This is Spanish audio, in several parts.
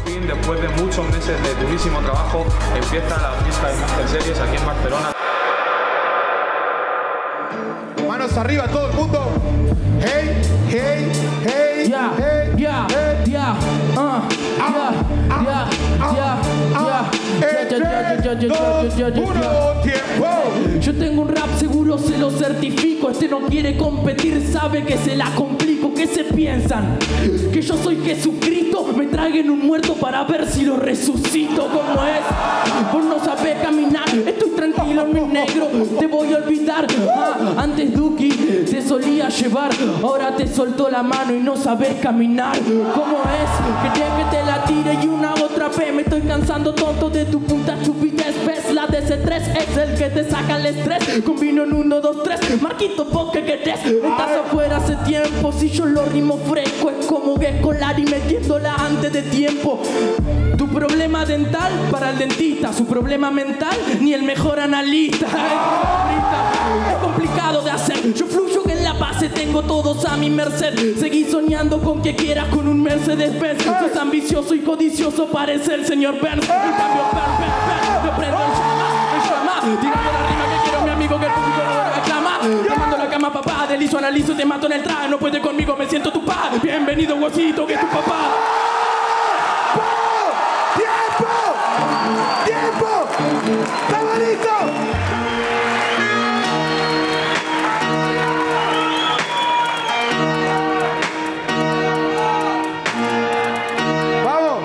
fin, después de muchos meses de durísimo trabajo, empieza la fiesta de Master Series aquí en Barcelona. Manos arriba, todo el mundo. Hey, hey, hey, yeah, hey, yeah, hey. yeah, Tiempo. Yo tengo un rap seguro, se lo certifico. Este no quiere competir, sabe que se la complico. ¿Qué se piensan? ¿Que yo soy Jesucristo? Me traguen un muerto para ver si lo resucito. ¿Cómo es? Vos no sabés caminar. Estoy tranquilo, mi negro. Te voy a olvidar. Antes Duki te solía llevar, ahora te soltó la mano y no sabes caminar. ¿Cómo es? Quería que te la tire y una otra vez. Me estoy cansando tonto de tu puta estupidez. ¿Ves? La DC3 es el que te saca el estrés. Combino en 1, 2, 3. Marquito, ¿vos qué querés? Estás afuera hace tiempo. Si yo lo rimo fresco, es como que escolar y metiéndola antes de tiempo. Tu problema dental para el dentista, su problema mental ni el mejor analista. Es complicado de hacer. Yo fluyo en la base, tengo todos a mi merced. Seguí soñando con que quieras con un Mercedes-Benz. Sos ambicioso y codicioso, parece el señor Burns. En cambio, me prendo el llama. Tirando la rima que quiero, mi amigo, que el público no reclama. Tomando la cama, papá, deslizo, analizo, te mato en el traje. No puedes conmigo, me siento tu pa. Bienvenido, huesito, que es tu papá. ¡Tiempo! ¡Estamos listos! ¡Vamos!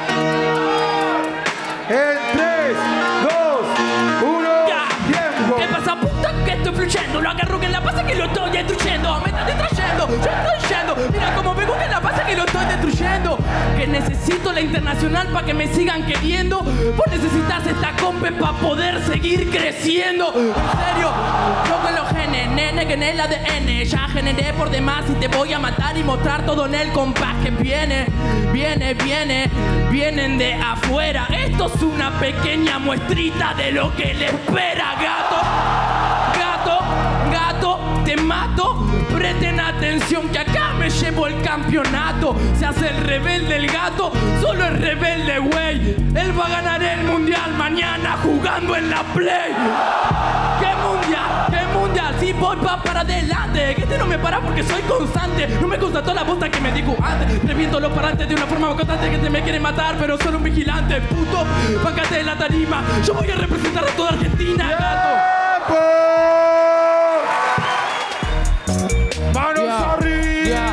En 3, 2, 1, tiempo. ¿Qué pasa, puta? Que estoy fluyendo. Lo agarro que la pasa que lo estoy destruyendo. Me está destruyendo, yo estoy yendo. Mira cómo me gusta la pasa que lo estoy destruyendo. Que necesito la internacional para que me sigan queriendo. Vos necesitas esta compa para poder seguir creciendo. En serio, yo con los genes, nene, que en el ADN ya generé por demás y te voy a matar y mostrar todo en el compás que vienen de afuera. Esto es una pequeña muestrita de lo que le espera, gato, te mato. Presten atención que acá me llevo el campeonato. Se hace el rebelde el gato, solo el rebelde, güey. Él va a ganar el mundial mañana jugando en la Play. ¿Qué mundial? Si voy para adelante. Que este no me para porque soy constante. No me gusta toda la bosta que me digo antes. Reviento los parantes de una forma constante. Que te me quiere matar, pero solo un vigilante. Puto, págate la tarima. Yo voy a representar a toda Argentina, gato. ¡Manos arriba!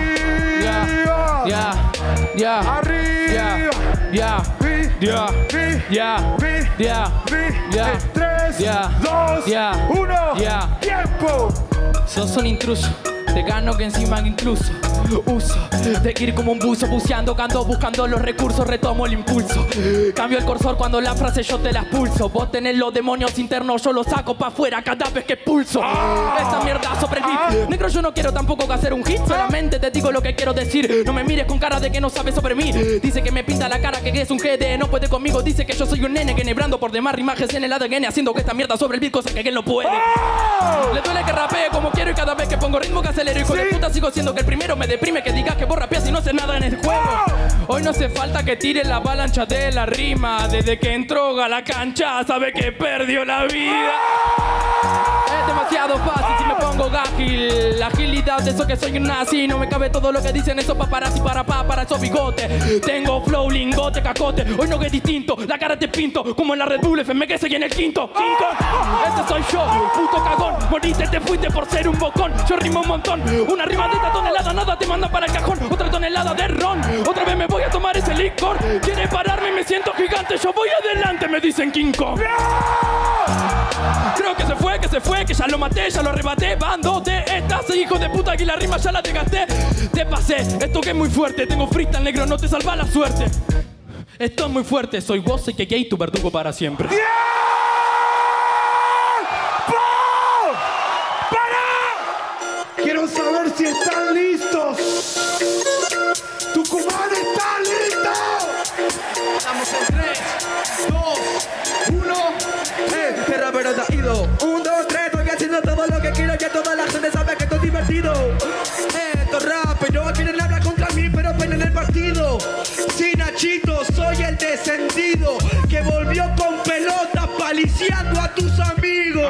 ¡Arriba! 3, 2, 1, ¡tiempo! Sos un intruso, te gano que encima incluso uso de ir como un buzo, buceando, canto, buscando los recursos, retomo el impulso. Cambio el cursor cuando la frase yo te la expulso. Vos tenés los demonios internos, yo los saco pa' afuera cada vez que pulso. Esta mierda sobre el beat. Negro, yo no quiero tampoco hacer un hit, solamente te digo lo que quiero decir. No me mires con cara de que no sabes sobre mí. Dice que me pinta la cara que es un GD, no puede conmigo. Dice que yo soy un nene que nebrando por demás rimajes en el ADN, haciendo que esta mierda sobre el beat, cosa que él no puede. Le duele que rapee como quiero y cada vez que pongo ritmo que acelero. Hijo de puta, sigo siendo que el primero me deprime que digas que vos rapeas y no haces nada en el juego. Hoy no hace falta que tire la avalancha de la rima. Desde que entró a la cancha sabe que perdió la vida. Es demasiado fácil si me pongo ágil. La agilidad de eso que soy un nazi. No me cabe todo lo que dicen esos paparazzi para esos bigotes. Tengo flow, lingote, cacote. Hoy no es distinto, la cara te pinto como en la Red Bull FM que seguí en el quinto. Este soy yo, puto cagón. Moriste, te fuiste por ser un bocón. Yo rimo un montón, una rima de esta tonelada. Nada te manda para el cajón, otra tonelada de ron. Otra vez me voy a tomar ese licor. Quiere pararme y me siento gigante. Yo voy adelante, me dicen King Kong. Creo que se fue, que ya lo maté, ya lo arrebaté. Bando de estas, hijo de puta, que la rima ya la desgasté. Te pasé, esto que es muy fuerte. Tengo freestyle, negro, no te salva la suerte. Esto es muy fuerte, soy vos y que gay, tu verdugo para siempre. Quiero saber si están listos. ¡Tucumán está listo! Estamos en 3, 2, 1. Qué rápido te ha ido. 1, 2, 3, estoy haciendo todo lo que quiero. Ya toda la gente sabe que esto es divertido. Esto es rap, pero quieren hablar contra mí, pero ven en el partido. Sí, Nachito, soy el descendido que volvió con pelota paliciando a tus amigos.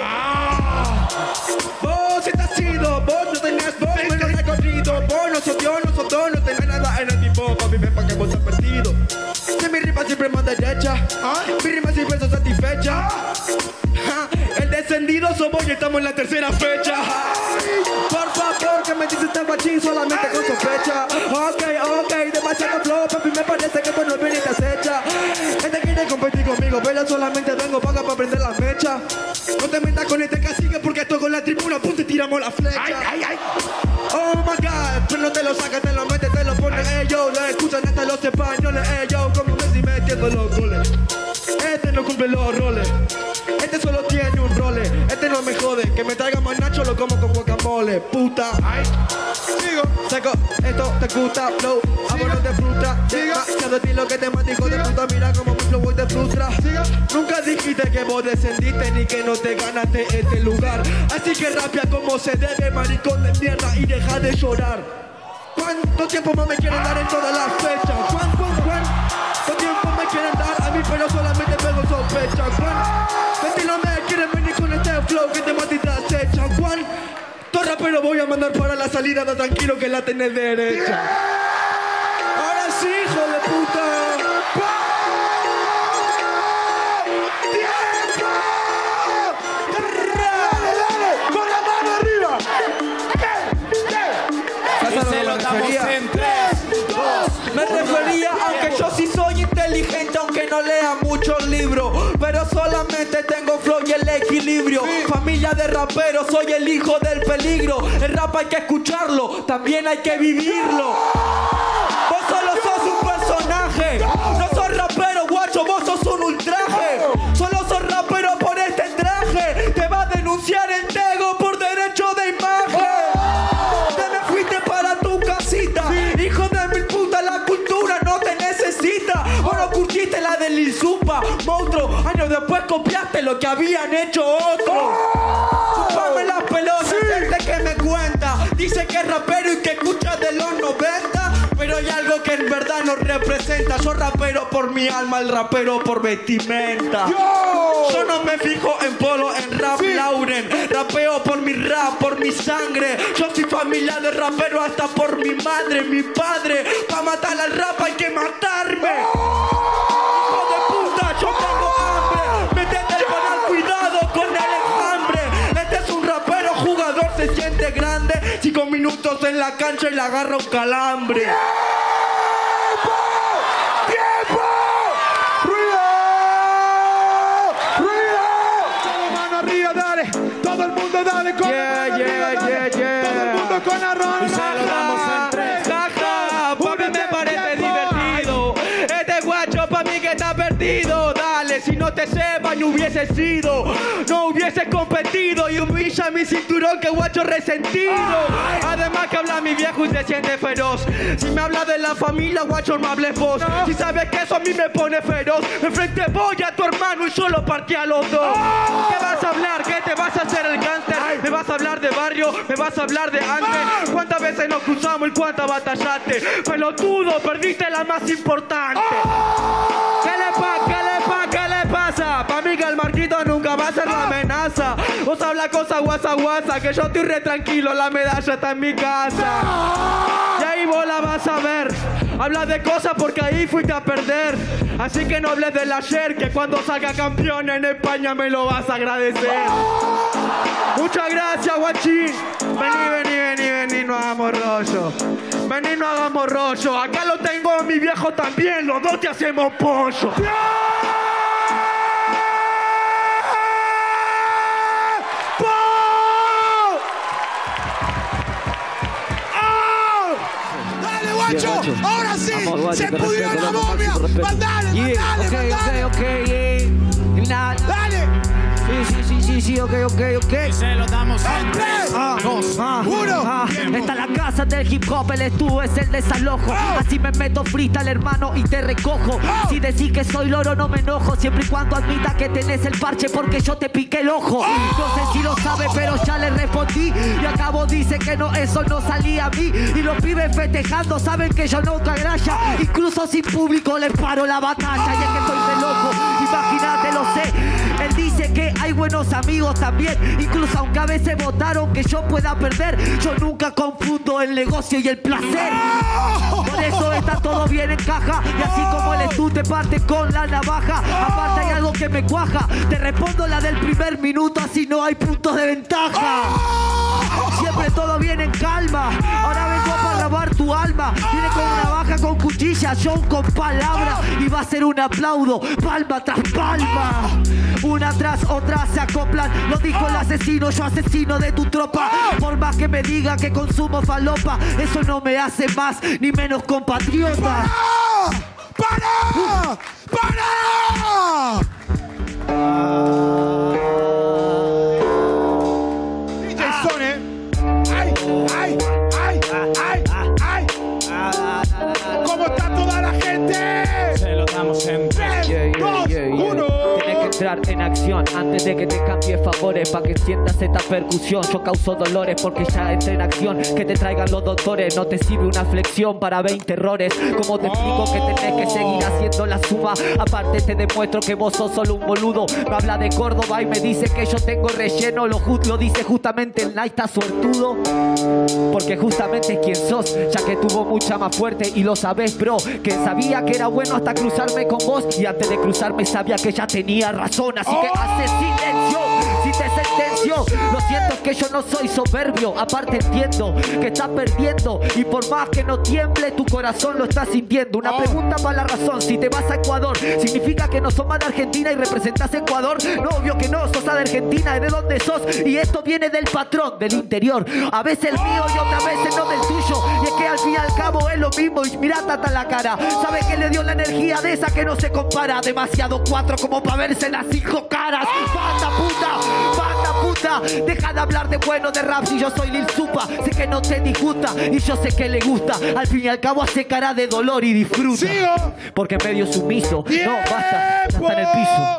Vos estás ido, vos no tenías vos, menos recorrido. Vos no sos Dios, no sos todo, no tenés nada en el tipo. Papi, ven pa' que vos estás perdido. Si mi rima siempre más derecha, mi rima siempre está satisfecha. El descendido somos y estamos en la tercera fecha. Por favor, que me dices este guachín solamente con sospecha. Ok, demasiado flow, papi, me parece que vos no vienes y te acecha. Este quiere competir conmigo, pero solamente vengo paga para prender la mecha. No te metas con este cacique porque estoy con la tribuna, punto y tiramos la flecha. Oh my God, pero no te lo sacas, te lo metes, te lo pones, yo. Lo escuchan hasta los españoles, yo. Como Messi metiendo los goles. Este no cumple los roles. Este solo tiene un role. Este no me jode. Que me traiga más nacho, lo como con guacamole. Puta. Sigo. Seco. Esto te gusta. Flow. Amor de fruta. Demasiado estilo que te matico de puta. Mira como mi flow hoy te frustra. Nunca dijiste que vos descendiste ni que no te ganaste este lugar. Así que rapia como se debe, maricón de mierda, y deja de llorar. ¿Cuánto tiempo más me quieren dar en todas las fechas? ¿Cuánto tiempo me quieren dar a mí, pero solamente pego sospecha? ¿Cuánto no me quieren venir con este flow que te mata y te acecha? ¿Cuánto rapero voy a mandar para la salida? Da tranquilo que la tenés derecha. Ahora sí, hijo de puta. ¡Con la mano arriba! Me refería, aunque yo sí soy inteligente, aunque no lea muchos libros, pero solamente tengo flow y el equilibrio. Familia de raperos, soy el hijo del peligro. El rap hay que escucharlo, también hay que vivirlo. Vos solo sos un personaje, no sos rapero, guacho, vos sos un ultraje. Solo sos rapero por este traje, te va a denunciar el Tego por derecho de imagen. Te me fuiste para tu casita, hijo de mil puta, la cultura no te necesita. Vos no curtiste la del Izupa, monstruo, años después copiaste lo que habían hecho otros. Chupame las pelotas, gente que me cuenta, dice que es rapero y que escucha de los 90, pero hay algo que en verdad nos representa. Soy rapero por mi alma, el rapero por vestimenta. Yo no me fijo en polo, en rap Lauren. Rapeo por mi rap, por mi sangre. Yo soy familia de rapero hasta por mi madre, mi padre. Pa' matar al rap hay que matarme. Hijo de puta, yo tengo hambre. Métete el canal, cuidado con el enjambre. Este es un rapero jugador, se siente grande. 5 minutos en la cancha y le agarra un calambre. Todo el mundo dale con la mano arriba, dale. Todo el mundo con la ronda. Y se lo damos en tres. Jaja, porque me parece divertido. Este guacho pa' mí que está perdido. Dale, si no te sepa, no hubiese sido. No hubiese competido y humilla mi cinturón, que guacho resentido. Además que habla mi viejo y se siente feroz. Si me habla de la familia, guacho, no hables vos. Si sabes que eso a mí me pone feroz. Enfrente voy a tu hermano y yo lo partí a los dos. ¿Qué vas a hablar? ¿Qué te vas a hacer el gánster? ¿Me vas a hablar de barrio? ¿Me vas a hablar de antes? ¿Cuántas veces nos cruzamos y cuántas batallaste? Pelotudo, perdiste la más importante. ¿Qué le pasa? Pa' mí que el Marquito nunca va a ser la amenaza. Vos habla cosa guasa, que yo estoy re tranquilo, la medalla está en mi casa. Y ahí vos la vas a ver. Habla de cosas porque ahí fuiste a perder. Así que no hables del ayer, que cuando salga campeón en España me lo vas a agradecer. Muchas gracias, guachín. Vení, no hagamos rollo. Vení, no hagamos rollo. Acá lo tengo a mi viejo también, los dos te hacemos pollo. Ahora sí, se pudrió la momia. Mandale. Ok. Dale. Sí, ok. Y se lo damos en 3, 2, 1. Esta es la casa del hip hop, el estudio es el desalojo. Así me meto freestyle, hermano, y te recojo. Si decís que soy loro, no me enojo, siempre y cuando admita que tenés el parche porque yo te piqué el ojo. No sé si lo sabe, pero ya le respondí. Y acabo dice que no, eso no salía a mí. Y los pibes festejando saben que yo nunca gralla. Incluso sin público les paro la batalla. Y es que estoy de loco, imagínate, lo sé. Él dice que hay buenos amigos también. Incluso aunque a veces votaron que yo pueda perder, yo nunca confundo el negocio y el placer. Por eso está todo bien en caja. Y así como el tú te parte con la navaja. Aparte hay algo que me cuaja. Te respondo la del primer minuto, así no hay puntos de ventaja. Siempre todo viene en calma. Ahora vengo para grabar tu alma. Viene con una baja, con cuchilla, yo con palabras. Y va a ser un aplauso, palma tras palma. Una tras otra se acoplan. Lo dijo el asesino, yo asesino de tu tropa. Por más que me diga que consumo falopa, eso no me hace más ni menos compatriota. ¡Para! DJ Sone. ¡Ay! ¿Cómo está toda la gente? Se lo damos en 3, 2, 1. Tienes que entrar en acción antes de que te cambie favores. Pa' que sientas esta percusión. Yo causo dolores porque ya entré en acción. Que te traigan los doctores. No te sirve una flexión para 20 errores. Como te explico que tenés que seguir haciendo la suma. Aparte te demuestro que vos sos solo un boludo. Me habla de Córdoba y me dice que yo tengo relleno. Lo dice justamente el Naita suertudo. Porque justamente es quien sos. Ya que tuvo mucha más fuerte y lo sabés, bro. Que sabía que era bueno hasta cruzarme con vos. Y antes de cruzarme sabía que ya tenía razón. Así que hace silencio si te sentenció. Lo siento, es que yo no soy soberbio. Aparte entiendo que estás perdiendo. Y por más que no tiemble, tu corazón lo está sintiendo. Una pregunta para la razón. Si te vas a Ecuador, ¿significa que no sos más de Argentina y representás Ecuador? No, obvio que no, sos de Argentina. ¿De dónde sos? Y esto viene del patrón, del interior. A veces el mío y otras veces no del tuyo. Y es que al fin y al cabo es lo mismo. Y mirá tata la cara. ¿Sabes que le dio la energía de esa que no se compara? Demasiado cuatro como para verse las 5 caras. ¡Banda puta! Deja de hablar de bueno de rap si yo soy Lil Supa. Sé que no te disgusta y yo sé que le gusta. Al fin y al cabo hace cara de dolor y disfruta. ¡Sigo! Porque medio sumiso. ¡Tiempo! No, basta, ya está en el piso.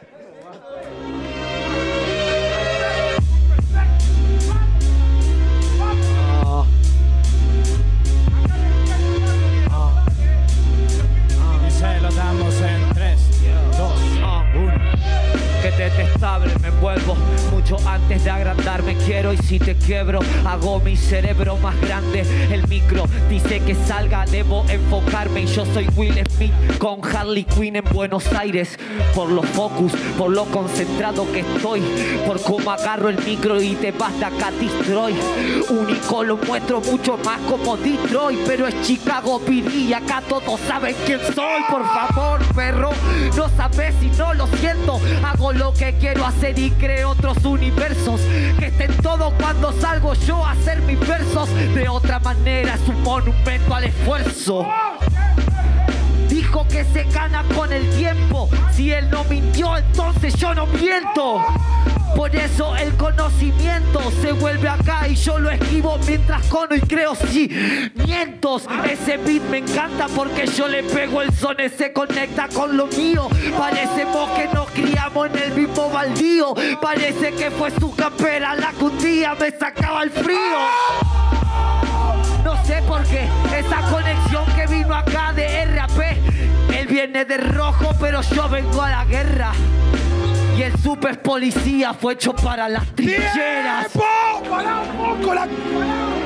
Y se lo damos en 3, 2, 1. Que detestable me envuelvo mucho antes de agrandarme. Quiero y si te quiebro hago mi cerebro más grande. El micro dice que salga, debo enfocarme. Y yo soy Will Smith con Harley Quinn en Buenos Aires. Por los focus, por lo concentrado que estoy, por cómo agarro el micro y te vas de acá Destroy. Único lo muestro mucho más como Detroit. Pero es Chicago PD y acá todos saben quién soy. Por favor, perro, no sabes si no lo siento. Hago lo que quiero hacer y creo otros universos que estén todos cuando salgo yo a hacer mis versos. De otra manera es un monumento al esfuerzo. Dijo que se gana con el tiempo. Si él no mintió, entonces yo no miento. Por eso el conocimiento se vuelve acá y yo lo esquivo mientras cono y creo cimientos. Ese beat me encanta porque yo le pego el son, se conecta con lo mío. Parecemos que nos criamos en el mismo baldío. Parece que fue su campera la que un día me sacaba el frío. No sé por qué esa conexión que vino acá de RAP. Él viene de rojo pero yo vengo a la guerra. Y el super policía fue hecho para las trincheras. ¡Tiempo! ¡Para un poco la...